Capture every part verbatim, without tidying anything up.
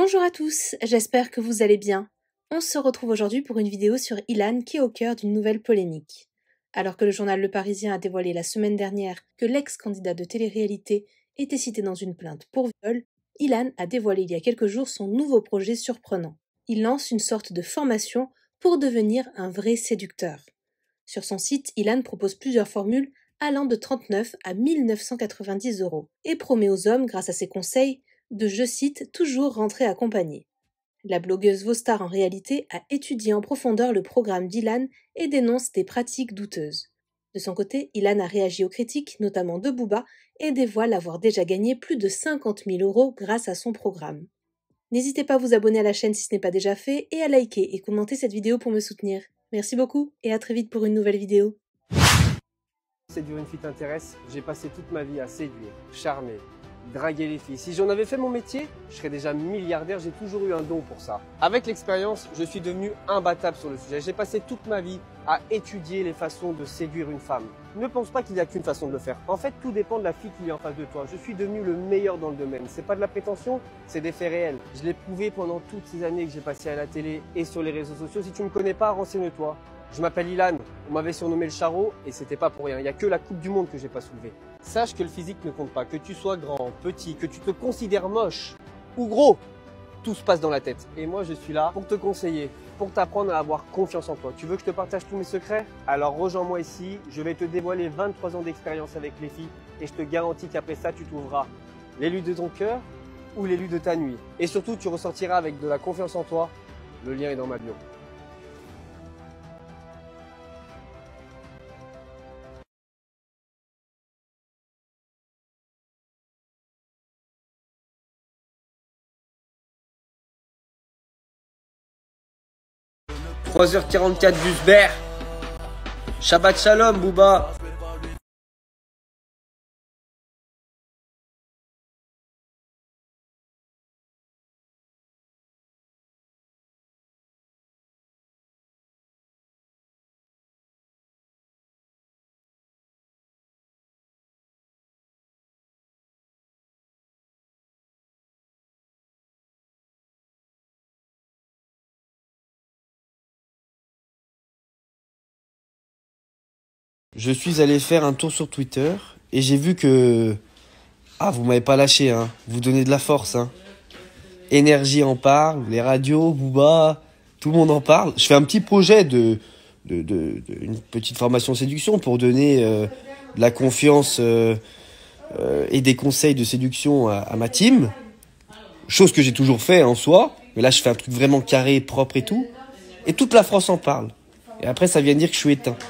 Bonjour à tous, j'espère que vous allez bien. On se retrouve aujourd'hui pour une vidéo sur Ilan qui est au cœur d'une nouvelle polémique. Alors que le journal Le Parisien a dévoilé la semaine dernière que l'ex-candidat de télé-réalité était cité dans une plainte pour viol, Ilan a dévoilé il y a quelques jours son nouveau projet surprenant. Il lance une sorte de formation pour devenir un vrai séducteur. Sur son site, Ilan propose plusieurs formules allant de trente-neuf à mille neuf cent quatre-vingt-dix euros et promet aux hommes, grâce à ses conseils, de, je cite, toujours rentrer accompagné. La blogueuse Vostar en réalité a étudié en profondeur le programme d'Ilan et dénonce des pratiques douteuses. De son côté, Ilan a réagi aux critiques, notamment de Booba, et dévoile avoir déjà gagné plus de cinquante mille euros grâce à son programme. N'hésitez pas à vous abonner à la chaîne si ce n'est pas déjà fait et à liker et commenter cette vidéo pour me soutenir. Merci beaucoup et à très vite pour une nouvelle vidéo. Séduire une fille t'intéresse, j'ai passé toute ma vie à séduire, charmer, draguer les filles. Si j'en avais fait mon métier, je serais déjà milliardaire, j'ai toujours eu un don pour ça. Avec l'expérience, je suis devenu imbattable sur le sujet. J'ai passé toute ma vie à étudier les façons de séduire une femme. Ne pense pas qu'il n'y a qu'une façon de le faire. En fait, tout dépend de la fille qui est en face de toi. Je suis devenu le meilleur dans le domaine. C'est pas de la prétention, c'est des faits réels. Je l'ai prouvé pendant toutes ces années que j'ai passées à la télé et sur les réseaux sociaux. Si tu me connais pas, renseigne-toi. Je m'appelle Ilan, on m'avait surnommé le charreau et c'était pas pour rien. Il n'y a que la Coupe du Monde que j'ai pas soulevée. Sache que le physique ne compte pas, que tu sois grand, petit, que tu te considères moche ou gros, tout se passe dans la tête. Et moi je suis là pour te conseiller, pour t'apprendre à avoir confiance en toi. Tu veux que je te partage tous mes secrets? Alors rejoins-moi ici, je vais te dévoiler vingt-trois ans d'expérience avec les filles et je te garantis qu'après ça tu trouveras l'élu de ton cœur ou l'élu de ta nuit. Et surtout tu ressortiras avec de la confiance en toi. Le lien est dans ma bio. trois heures quarante-quatre Busbert. Shabbat Shalom Booba. Je suis allé faire un tour sur Twitter et j'ai vu que... Ah, vous m'avez pas lâché, hein. Vous donnez de la force, hein. Énergie en parle, les radios, Booba, tout le monde en parle. Je fais un petit projet de... de, de, de une petite formation séduction pour donner euh, de la confiance euh, euh, et des conseils de séduction à, à ma team. Chose que j'ai toujours fait en soi. Mais là, je fais un truc vraiment carré, propre et tout. Et toute la France en parle. Et après, ça vient dire que je suis éteint.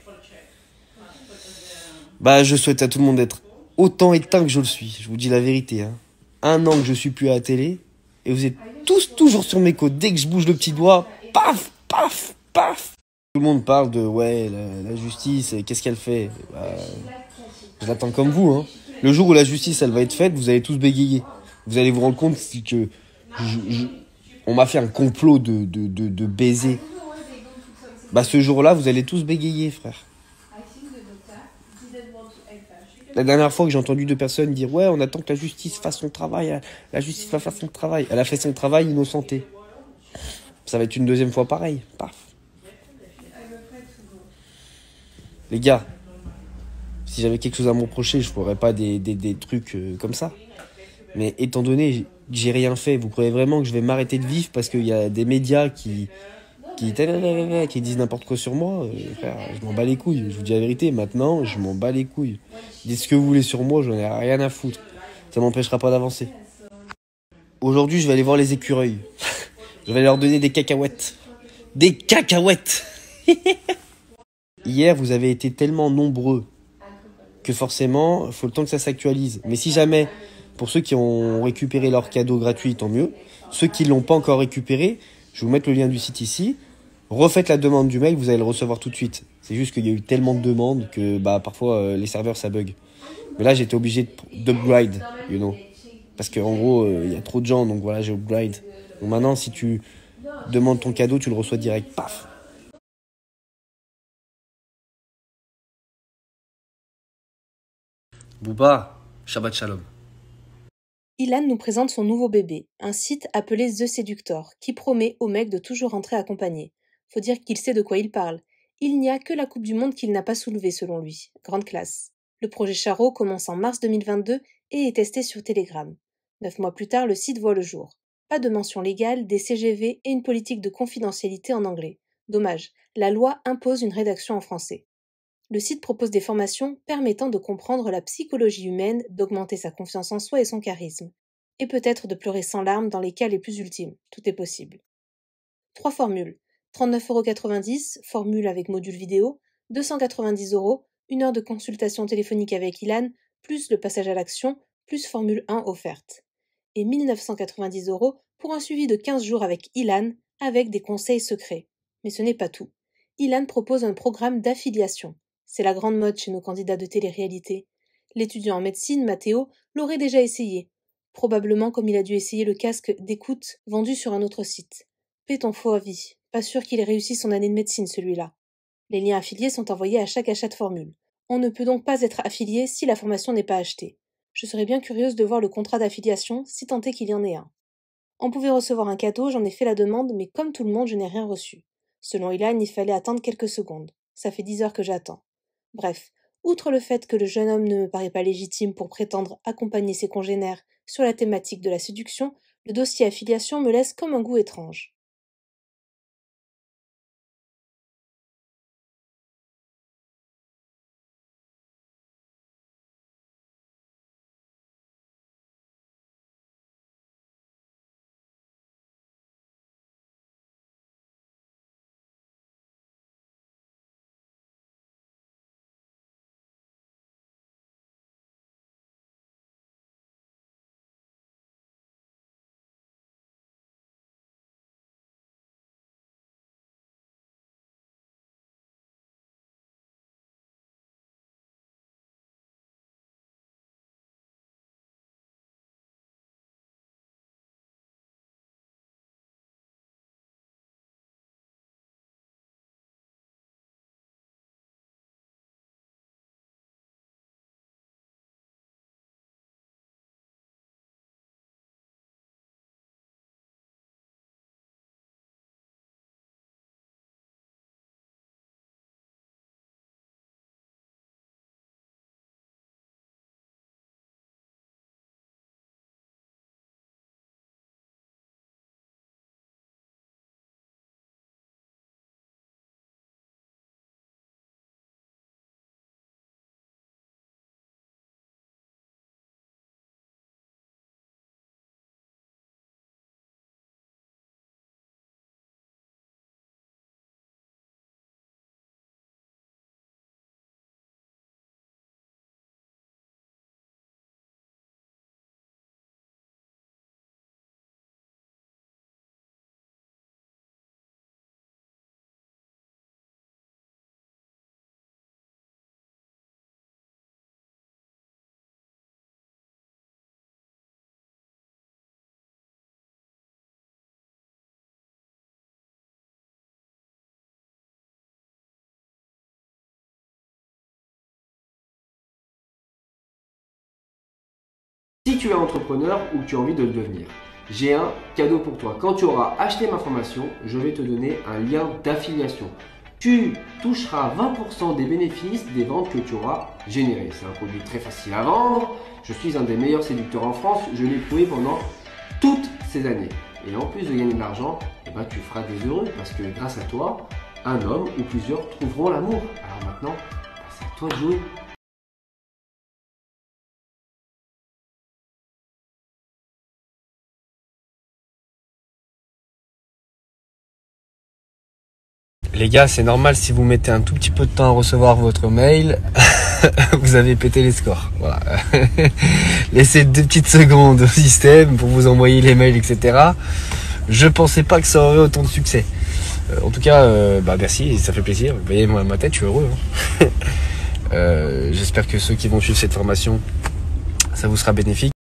Bah, je souhaite à tout le monde d'être autant éteint que je le suis. Je vous dis la vérité, hein. Un an que je suis plus à la télé. Et vous êtes tous toujours sur mes côtes. Dès que je bouge le petit doigt, paf, paf, paf. Tout le monde parle de, ouais, la, la justice, qu'est-ce qu'elle fait? Bah, je l'attends comme vous, hein. Le jour où la justice, elle va être faite, vous allez tous bégayer. Vous allez vous rendre compte que je, je, on m'a fait un complot de, de, de, de baiser. Bah, ce jour-là, vous allez tous bégayer, frère. La dernière fois que j'ai entendu deux personnes dire « Ouais, on attend que la justice fasse son travail, la justice va faire son travail. » Elle a fait son travail innocenté. Ça va être une deuxième fois pareil. Paf. Les gars, si j'avais quelque chose à me reprocher, je ne ferais pas des, des, des trucs euh, comme ça. Mais étant donné que j'ai rien fait, vous croyez vraiment que je vais m'arrêter de vivre parce qu'il y a des médias qui... Qui, qui disent n'importe quoi sur moi, euh, frère, je m'en bats les couilles. Je vous dis la vérité, maintenant, je m'en bats les couilles. Dites ce que vous voulez sur moi, j'en ai rien à foutre. Ça m'empêchera pas d'avancer. Aujourd'hui, je vais aller voir les écureuils. Je vais leur donner des cacahuètes. Des cacahuètes. Hier, vous avez été tellement nombreux que forcément, il faut le temps que ça s'actualise. Mais si jamais, pour ceux qui ont récupéré leur cadeau gratuit, tant mieux. Ceux qui ne l'ont pas encore récupéré, je vais vous mettre le lien du site ici. Refaites la demande du mail, vous allez le recevoir tout de suite. C'est juste qu'il y a eu tellement de demandes que bah, parfois euh, les serveurs ça bug. Mais là j'étais obligé d'upgrade, you know. Parce qu'en gros, il euh, y a trop de gens, donc voilà, j'ai upgrade. Donc maintenant, si tu demandes ton cadeau, tu le reçois direct. Paf. Booba, Shabbat Shalom. Ilan nous présente son nouveau bébé, un site appelé The Seductor, qui promet aux mecs de toujours rentrer accompagnés. Faut dire qu'il sait de quoi il parle. Il n'y a que la Coupe du Monde qu'il n'a pas soulevée selon lui. Grande classe. Le projet Charo commence en mars deux mille vingt-deux et est testé sur Telegram. Neuf mois plus tard, le site voit le jour. Pas de mention légale, des C G V et une politique de confidentialité en anglais. Dommage, la loi impose une rédaction en français. Le site propose des formations permettant de comprendre la psychologie humaine, d'augmenter sa confiance en soi et son charisme. Et peut-être de pleurer sans larmes dans les cas les plus ultimes. Tout est possible. Trois formules. trente-neuf euros quatre-vingt-dix, formule avec module vidéo, deux cent quatre-vingt-dix euros, une heure de consultation téléphonique avec Ilan, plus le passage à l'action, plus formule un offerte. Et mille neuf cent quatre-vingt-dix euros pour un suivi de quinze jours avec Ilan, avec des conseils secrets. Mais ce n'est pas tout. Ilan propose un programme d'affiliation. C'est la grande mode chez nos candidats de télé-réalité. L'étudiant en médecine, Mathéo, l'aurait déjà essayé. Probablement comme il a dû essayer le casque d'écoute vendu sur un autre site. Paie ton faux avis. Pas sûr qu'il ait réussi son année de médecine, celui-là. Les liens affiliés sont envoyés à chaque achat de formule. On ne peut donc pas être affilié si la formation n'est pas achetée. Je serais bien curieuse de voir le contrat d'affiliation, si tant est qu'il y en ait un. On pouvait recevoir un cadeau, j'en ai fait la demande, mais comme tout le monde, je n'ai rien reçu. Selon Ilan, il fallait attendre quelques secondes. Ça fait dix heures que j'attends. Bref, outre le fait que le jeune homme ne me paraît pas légitime pour prétendre accompagner ses congénères sur la thématique de la séduction, le dossier affiliation me laisse comme un goût étrange. Si tu es entrepreneur ou que tu as envie de le devenir, j'ai un cadeau pour toi. Quand tu auras acheté ma formation, je vais te donner un lien d'affiliation. Tu toucheras vingt pour cent des bénéfices des ventes que tu auras générées. C'est un produit très facile à vendre. Je suis un des meilleurs séducteurs en France. Je l'ai prouvé pendant toutes ces années. Et en plus de gagner de l'argent, eh ben, tu feras des heureux parce que grâce à toi, un homme ou plusieurs trouveront l'amour. Alors maintenant, c'est à toi de jouer. Les gars, c'est normal si vous mettez un tout petit peu de temps à recevoir votre mail, vous avez pété les scores. Voilà. Laissez deux petites secondes au système pour vous envoyer les mails, et cetera. Je pensais pas que ça aurait autant de succès. Euh, en tout cas, euh, bah merci, ça fait plaisir. Vous voyez moi, ma tête, je suis heureux. Hein. euh, J'espère que ceux qui vont suivre cette formation, ça vous sera bénéfique.